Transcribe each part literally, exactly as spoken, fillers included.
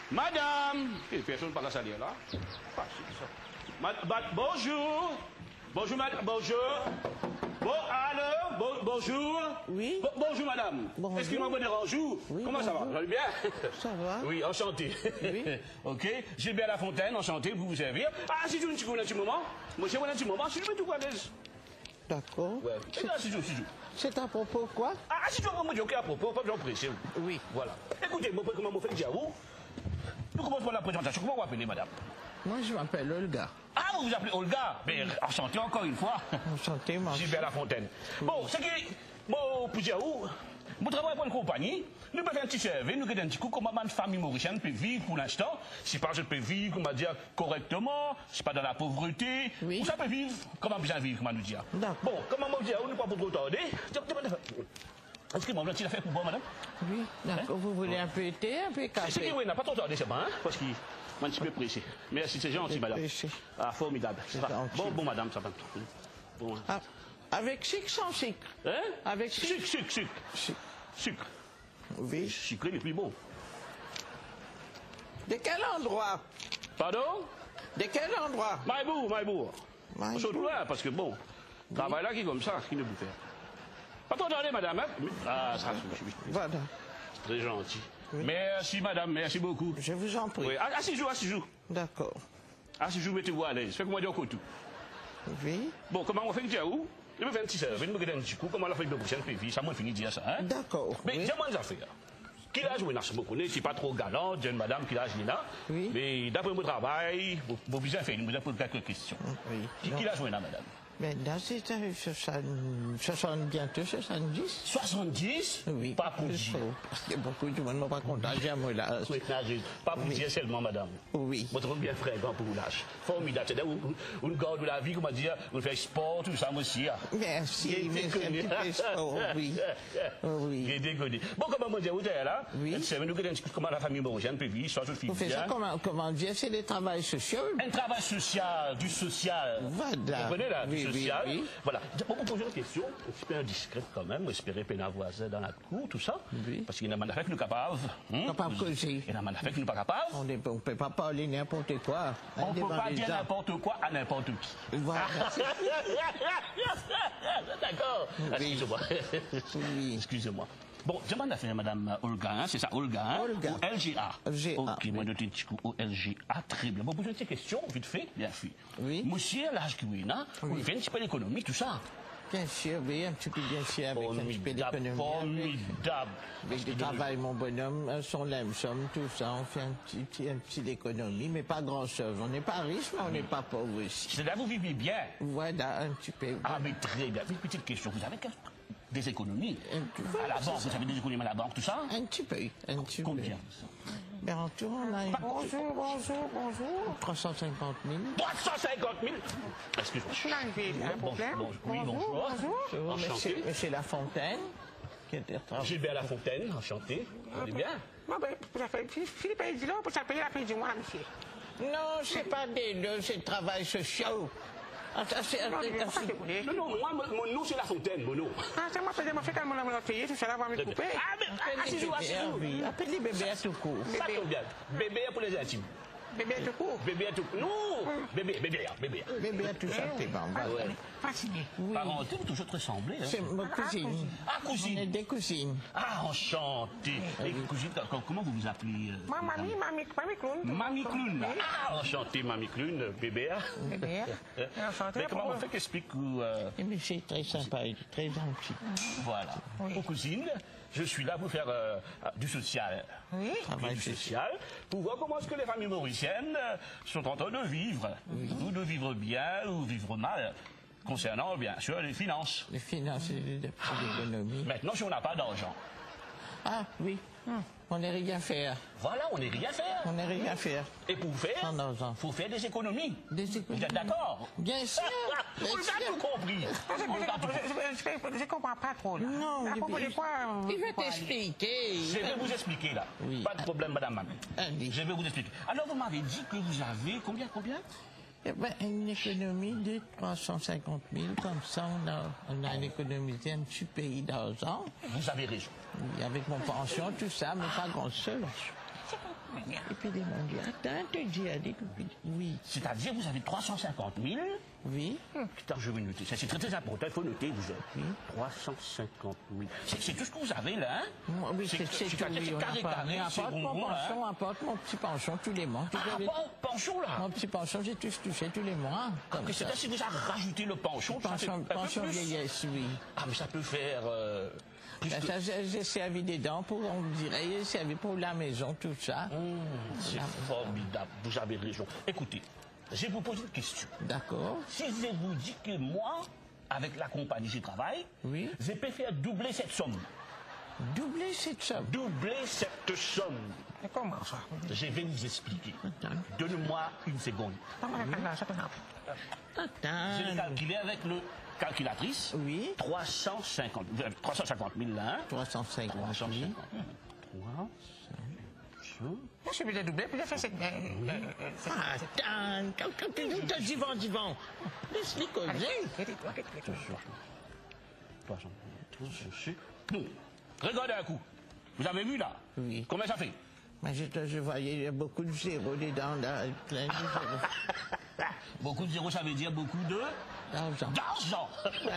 Madame, et personne par la salle là. Pas ça. Mad bonjour. Bonjour madame. Bonjour. Bon, alors, bon, bonjour. Oui. Bon, bonjour madame. Excusez-moi, vous dérange. Oui, comment bonjour. ça va? Vous allez bien? Ça va. Oui, enchanté. Oui. Ok. Gilbert Lafontaine, enchanté pour vous servir. Ah, si je vous dis un petit moment. Moi, j'ai un petit moment, si je veux tout à l'aise. D'accord. Ouais. Si je, si je. C'est à propos quoi? Ah, si je veux me dire à propos, pas besoin de presser. Oui. Voilà. Écoutez, moi, comment vous faites dire vous? Nous commençons par la présentation. Comment vous appelez, madame? Moi, je m'appelle Olga. Ah, vous vous appelez Olga? Mais enchanté encore une fois. Enchanté, moi. Gilbert Lafontaine. Bon, c'est que, bon, pour dire où, vous travaillez pour une compagnie, nous pouvons faire un petit service, nous avons un petit coup, comment ma famille mauricienne peut vivre pour l'instant. Si pas je peux vivre, comment dire, correctement, si pas dans la pauvreté, oui. Où ça peut vivre, comment bien vivre, comment nous dire. D'accord. Bon, comment vous dire, on n'est pas pour trop tarder. Excusez-moi, vous avez fait pour boire, madame? Oui, d'accord. Hein? Vous voulez un peu de thé, un peu de café? C'est que oui, n'a pas trop tardé, c'est bon, hein? Parce que, moi, un petit peu pressé. Merci, c'est gentil, madame. Pressé. Ah, formidable. Ça va. Bon, bon, madame, ça va. Bon. Ah, avec sucre, sans sucre? Hein? Avec sucre, sucre, sucre. Sucre. Sucre. Oui. Sucré, les plus beaux. De quel endroit? Pardon? De quel endroit? Maïbourg, Maïbourg. Maïbourg. Surtout là, parce que bon, oui. Travail là qui est comme ça, qui ne vous fait. Pas trop tarder, madame, hein? Ah, ça, oui. Voilà. Très gentil. Oui. Merci, madame, merci beaucoup. Je vous en prie. Oui. Asseyez-vous, asseyez-vous. D'accord. Asseyez-vous, mettez-vous à l'aise. Faites-moi dire tout. Oui. Bon, comment on fait que tu as où? Je me fais un petit service, je me fais un petit coup, comment on a fait de prochaine prévue, ça m'a fini de dire ça, hein? D'accord. Mais dis-moi une affaire. Qui l'a joué dans ce mot? C'est pas trop galant, jeune madame qui l'a joué là. Oui. Mais d'après mon travail, vous bien fait, nous avons quelques questions. Oui. Qui l'a joué là, madame? Maintenant, c'est soixante, bientôt soixante-dix. soixante-dix? Oui. Pas pour dire. Parce que beaucoup de monde ne m'a pas contagié à mon âge. Oui, pas pour oui. Dire seulement, madame. Oui. Vous trouvez bien fréquent pour l'âge. Formidable. C'est-à-dire, on garde la vie, comment dire, on fait sport, tout ça, aussi. Merci, mais c'est un petit peu sport, oui. Oui. J'ai déconné. Bon, comment on dit, vous êtes là? Oui. Nous avons comment la famille mauricienne peut vivre, soit je suis bien. Ça, comment, comment dire, c'est le travail social. Un travail social, du social. Voilà. Vous comprenez là? Oui. Social. Oui, oui. Voilà. Pour vous poser une question, un petit peu indiscrète quand même, espérer peine à voisin dans la cour, tout ça. Oui. Parce qu'il y a des affaires que nous sommes capables. Hum? Capable de causer. Il y a des affaires que nous ne sommes pas capables. On ne peut pas parler n'importe quoi. On ne peut pas dire n'importe quoi à n'importe qui. Voilà. D'accord. Oui. Excusez-moi. Oui. Excusez-moi. Bon, je demande à faire madame Olga, hein, c'est ça, Olga, hein? Olga. O L G A. L G A. Ok, moi, je te dis O L G A, très bien. Bon, posez une petite question, vite fait, bien fait. Oui. Monsieur, l'âge qui est là, on fait un petit peu d'économie, tout ça. Bien sûr, oui, un petit peu bien sûr, avec formidable, un petit peu d'économie. Formidable. Avec du travail, mon bonhomme, son lème somme, tout ça, on fait un petit, petit, un petit d'économie, mais pas grand-chose. On n'est pas riche, mais on n'est pas pauvre aussi. C'est là vous vivez bien. Voilà, un petit peu. Ah, mais très bien. Une petite question, vous avez des économies voilà, à la banque, vous avez des économies à la banque, tout ça? Un petit peu, un petit Combien? peu. Combien? Ben, en tout, on a une... Bonjour, bonjour, bonjour. trois cent cinquante mille. trois cent cinquante mille? Excuse-moi. Je suis arrivé, un problème. Bon, oui, bonjour. Bonjour. Monsieur, monsieur Lafontaine. Qui était Gilbert Lafontaine, enchanté. Vous allez bien? Bon, ben, Philippe a dit là, pour ça payer la fin du mois, monsieur. Non, c'est pas des deux, c'est le travail social. Ah, c'est, non, non, non, moi, mon nom, c'est Lafontaine, mon nom. Ah, c'est moi, peut-être, moi, fait qu'elle m'a payé, tout ça, là, va me couper. Ah, mais, asseyez-vous, asseyez-vous. Appelez bébé à tout court. Ça tombe bien. Bébé pour les intimes. Bébé à tout court? Bébé à tout court. Non, bébé, bébé, bébé. Bébé à tout ça, t'es bon. Fasciné. Parenté, vous toujours très semblé. C'est ma cousine. Ah, cousine. On est des cousines. Ah, enchanté. Et cousine, comment vous vous appelez? Moi, mamie, mamie, mamie Clown. Mamie Clown. Ah, enchanté, mamie Clown, bébé. Bébé. Enchanté. Mais comment on fait qu'explique vous... Mais c'est très sympa, très gentil. Voilà. Aux cousines, je suis là pour faire euh, du social. Oui. Travail du social. Pour voir comment est-ce que les familles mauriciennes sont en train de vivre. Oui. Ou de vivre bien ou vivre mal. Concernant, bien sûr, les finances. Les finances et l'économie. Maintenant, si on n'a pas d'argent. Ah, oui. Hum. On n'est rien faire. Voilà, on n'est rien faire. On n'est rien faire. Et pour faire, il faut faire des économies. Des économies. Vous êtes d'accord? Bien sûr. On a tout compris. Je ne comprends pas trop. Là. Non, à propos de quoi, il va t'expliquer. Je vais vous expliquer là. Oui. Pas de problème, madame Mamie. Allez. Je vais vous expliquer. Alors, vous m'avez dit que vous avez combien, combien? Eh ben, une économie de trois cent cinquante mille, comme ça on a, on a économisé un petit pays d'argent. Vous avez raison. Oui, avec mon pension, tout ça, mais pas grand-chose. Et puis ils m'ont dit, attends, tu dis, elle dit, oui. C'est-à-dire vous avez trois cent cinquante mille. Oui. Putain, je vais noter. Ça, c'est très très important. Il faut noter, vous avez Oui. trois cent cinquante mille. C'est c'est tout ce que vous avez là, hein? Moi, oui, c'est c'est tout. c'est-à-dire, Oui, c'est on carré, apporte- carré, on c'est apporte mon rond, hein? pension, apporte mon petit pension tous les mois. Ah, Vous avez- pas pension là. Mon petit pension, j'ai tous touché tous les mois. Comme Après, ça. c'est-à-dire, si vous avez rajouté le pension, ça fait Pension, un peu pension plus. vieillesse, oui. Ah, mais ça peut faire euh, plus Ben, que... ça, j'ai j'ai servi des dents pour, on dirait, j'ai servi pour la maison, tout ça. Hum, c'est formidable, vous avez raison. Écoutez, je vais vous poser une question. D'accord. Si je vous dis que moi, avec la compagnie je travaille, Oui. je peux faire doubler cette somme. Doubler cette somme. Doubler cette somme. Mais comment ça? Je vais vous expliquer. Attends. Donne-moi une seconde. Comment ça peut Je vais Attends. calculer avec le calculatrice. Oui. trois cent cinquante, euh, trois cent cinquante mille là. Hein? trois cent cinquante. trois cent Oui. cinquante. trois, Moi, je vais doubler, puis j'ai fait cette... euh, euh, euh, cette- cette- Attends, quand quand tu nous t'as dit, vent, dis vent. Laisse-les causer. Tais-toi, tais-toi. trois cent cinquante. Bon, regardez un coup. Vous avez vu là? Oui. Combien ça fait? Mais je, te- je voyais il y a beaucoup de zéros dedans, là, plein de zéros. Beaucoup de zéros, ça veut dire beaucoup de... D'argent. d'argent.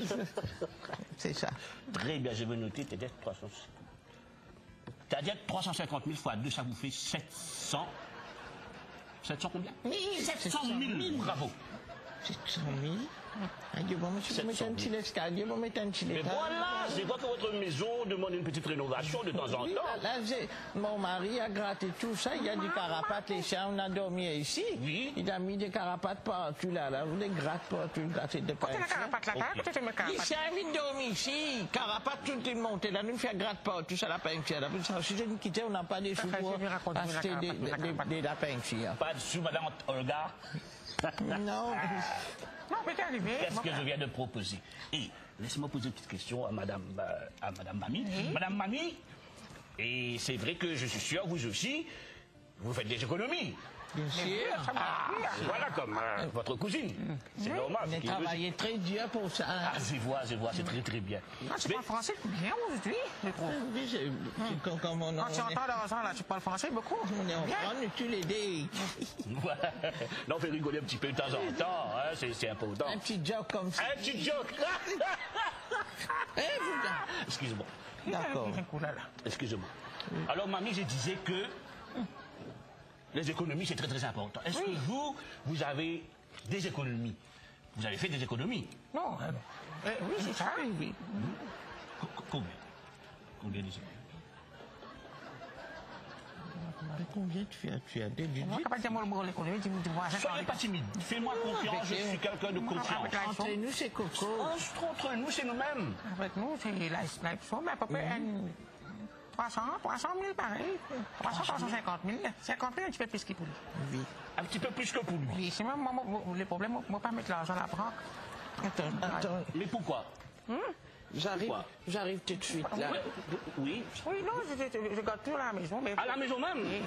C'est ça. Très bien, je vais noter peut-être trois cent cinquante. C'est-à-dire que trois cent cinquante mille fois deux, ça vous fait sept cents. sept cents combien? sept cent mille. Bravo. sept cent mille. Adieu, bon, monsieur, vous mettez un petit escalier, vous mettez un petit Mais étage. voilà, je crois que votre maison demande une petite rénovation de temps en Oui, temps. là, là, j'ai- mon mari a gratté tout ça, il y a des carapates, les chiens, on a dormi ici. Oui. Il a mis des carapates partout là, là, vous les gratte partout, gratter de Côté la carapate là, t'as côté de mes Il carapates. s'est envie de dormir ici, carapates tout est monté là, nous fait gratte partout ça lapin ici. Là, si je ne quittais, on n'a pas des sous Enfin, pour je vais raconter la acheter des, carapate, la des, carapate. des lapins ici. hein. Pas de sous, madame Olga. Non, Non, mais t'es arrivé. Qu'est-ce que je viens de proposer? Et laissez-moi poser une petite question à madame, euh, à madame Mamie. Madame Mamie, et c'est vrai que je suis sûr, vous aussi, vous faites des économies. bien sûr. Ah, voilà comme euh, votre cousine. C'est normal. On ce a qui est travaillé très dur pour ça. hein. Ah, je vois, je vois, c'est très très bien. Ah, tu Mais- parles français bien aujourd'hui, je trouve. Oui, c'est- c'est comme- comme on, on Quand tu est, entends l'argent là, tu parles français beaucoup. on est en Bien. France, tu les dés. Voilà. Là, on fait rigoler un petit peu de temps en temps, hein, c'est c'est important. Un petit job comme ça. Un petit joke. Eh, vous, Excusez-moi, D'accord. C'est cool là. excusez-moi. Alors, mamie, je disais que les économies, c'est très très important. Est-ce que vous, vous avez des économies? Vous avez fait des économies? Non, euh, euh, oui, c'est ça. Oui, oui. Co- co- Combien? Combien d'économies? Mais combien tu as, tu as déduit? Moi, capable de dire, moi, le l'économie, tu me vois ça. Soyez pas timide. Fais-moi confiance, je suis quelqu'un de confiance. Entre nous, c'est Coco. Entre entre nous, c'est nous-mêmes. Avec nous, c'est la, la somme à peu près un- trois cents, trois cent mille pareil. trois cents, trois cent cinquante mille. cinquante mille, un petit peu plus qu'il pour lui. Oui. Un petit peu plus que pour lui. Oui, c'est même moi, moi, le problème, moi, moi, pas mettre l'argent à la banque. Attends, attends. Mais pourquoi? J'arrive, Pourquoi j'arrive tout de suite là. Oui. Oui, non, je, je, je garde tout à la maison, mais... À la maison même. Oui.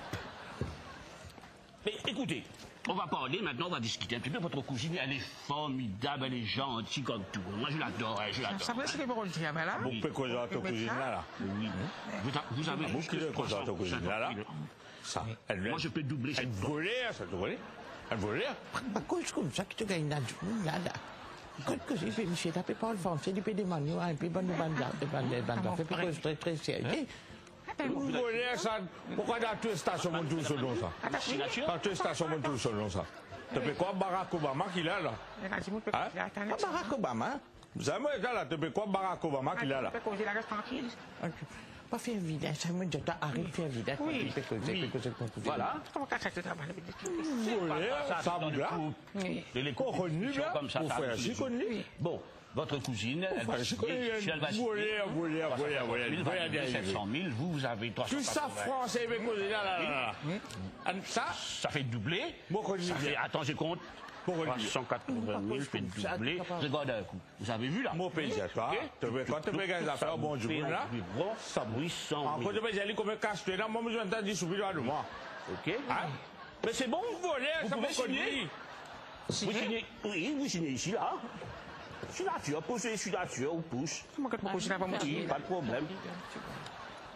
Mais écoutez, on va parler maintenant, on va discuter un petit peu. Votre cousine, elle est formidable, elle est gentille comme tout. Moi, je l'adore, hein, je l'adore. Ça veut dire que les bureaux de diable, là. Oui. Vous pouvez causer à ta cousine là, là. Oui. Vous, a- vous avez Vous jusque pouvez causer à ta cousine là, là. Ça. Elle Moi, je peux doubler Elle cette volait, ça te volait. Elle volait. Pas cause comme ça que tu gagnes là, là, là. Quand que j'ai fait, monsieur, t'as pas parlé français, tu peux demander, un peu bon, bon, bon, bon, bon, bon, fait cause très, très sérieux. Vous volez, ça. Pourquoi dans toutes les stations, on tourne selon ça? signature. Dans toutes les stations, on tourne selon ça. Tu peux quoi, Barack Obama qu'il a là? Pas Barack Obama. Vous savez, moi, là, tu peux quoi, Barack Obama qu'il a là? Tu peux causer la reste tranquille. Pas faire vilain, ça me dit, arrête de faire vilain. Oui. Tu peux causer, tu peux causer, tu peux causer. Voilà. Comment ça, ça te travaille? Vous volez, ça vous là? Oui. De les Connu là? comme ça. Vous ça faites arrive ainsi tous les jours. connu? Bon, votre cousine, elle va Enfin, je signer, connais, si elle va vous signer, voulez, vous voulez, vous voulez, vous voulez, vous voulez, sept arriver. cent mille, vous, vous avez trois cent Tout ça quatre-vingts. français, mais causer là, là, là, là. Ça, Ça fait doubler. moi, quand je Ça fait, dis, attends, je compte. trois cent quatre-vingt mille fait doubler. Regarde un coup. Vous avez vu là? mon pays, c'est toi. Tu veux, quand tu veux gagner des affaires, bon, je veux là. Ça huit cent Quand tu mille. veux aller comme un casse-tête, là, moi, je vais entendre souffrir de moi. Ok. Hein? Mais c'est bon. Vous volez, Vous ça pouvez me signer. conduit. Vous signez. Oui, vous signez ici là. Signature, posez signature ou pouce. Comment que tu peux causer la banque? Oui, pas de problème.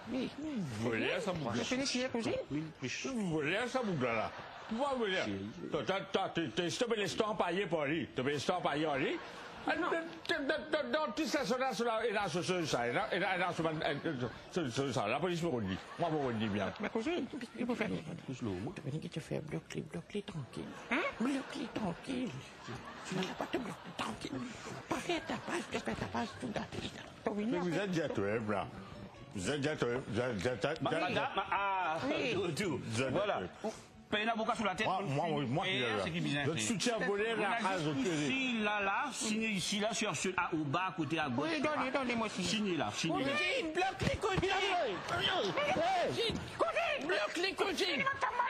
Oui. Vous voulez ça, vous Je finis ici, cousine. Vous voulez ça, vous là. Vous voulez. Tu es stoppé les stores paillés pour lui. Tu es les stores paillés pour lui. Dans toute la zone, il a ce ça. Il a ce ça. La police me redit. Moi, me redit bien. Ma cousine, il faut faire. Tu veux dire que tu fais bloquer, bloquer tranquille. Hein? Bloquer tranquille. Tu n'as pas te bloquer tranquille. Pas faire ta page, que faire ta page tout d'un Mais vous êtes gâteux, là. Vous êtes gâteux. Madame, ah, tout. Voilà. Paye un avocat sur la tête. Moi, moi, moi, je soutiens voler la case de ici, là, là, signez ici, là, sur ce, au bas, côté à gauche. Oui, donnez, donnez-moi aussi. Signez là, signez là. Cousine, bloque les cousines. Cousine, cousine, bloque les cousines.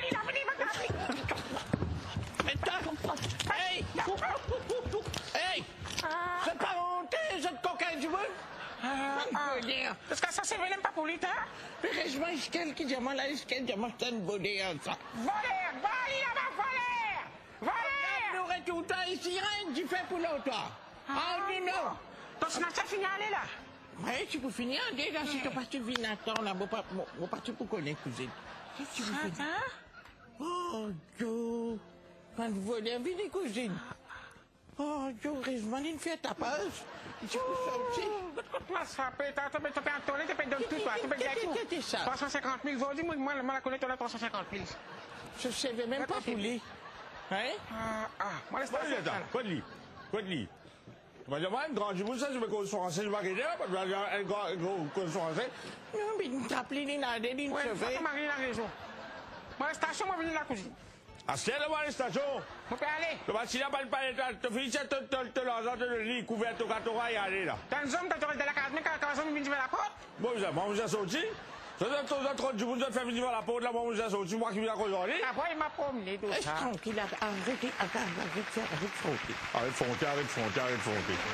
Hey, hey, c'est pas honteux, cette cocaïne du monde. Parce que ça, c'est même pas pour l'État. Heureusement, est-ce qu'elle qui diamant là, est-ce qu'elle diamant c'est une bonne ça. Voler, voler, là-bas, voler. Voler. Nous aurait tout le temps ici, rien du fait pour l'autre. Ah, non, non. Donc, c'est notre fini aller là. Oui, tu peux finir, déjà, si tu passes, tu viens attendre, là, mon parti pour connaître, cousine. Qu'est-ce que tu veux faire? Oh, Joe. Quand vous voulez, venez, cousine. Oh, Joe, heureusement, il fait ta page. Tu peux sortir. Toi, ça peut être, tu peux en tourner, tu peux donner tout, toi. Tu peux gagner tout. Qu'est-ce que c'est ça? trois cent cinquante mille, vas-y, moi, moi, la connais, tu as trois cent cinquante mille. Je ne savais même pas pour lui. Hein? Ah, ah, moi, laisse pas Quoi de Quoi de lit Quoi de lit Tu vas dire, moi, une grande jumeau, ça, je vais qu'on soit français, je vais gagner, je vais dire, un grand qu'on soit français. Non, mais il t'a appelé, il a dit, il ouais, se fait. Ouais, Marie, la raison. Moi, la station, moi, venir la cousine. Ah, c'est là, la station. On peut aller. Tu vas, s'il n'a pas le palais, tu finis, tu te l'argent de lit, couvert au gâteau, et aller là. Dans une zone, tu aurais de la carte, mais quand tu as venir la porte. Bon, vous avez, moi, vous avez sorti. Ça doit être trop du monde de faire venir la porte, là, moi, vous avez sorti, moi qui viens à cause d'en Après, il m'a promené, tout ça. Tranquille, arrêtez, arrêtez, arrêtez, arrêtez, arrêtez, Arrête de fonter, arrête de fonter, arrête de fonter.